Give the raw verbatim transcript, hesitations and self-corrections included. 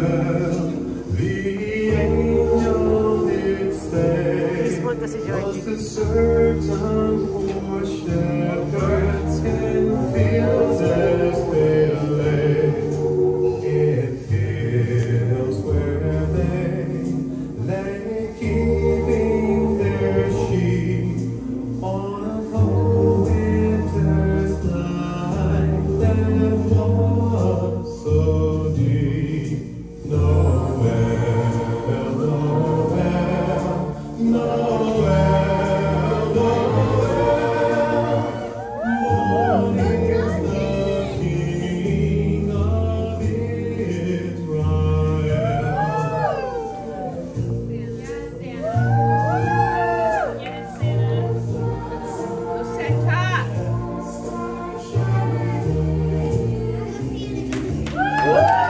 the angel did say, was a certain poor shepherds in fields as they lay, in fields where they lay keeping their sheep on a cold winter's night that was so deep. Noel, Noel, Noel, Noel, born is the King of Israel. Yes, Santa. Go Santa. Woo!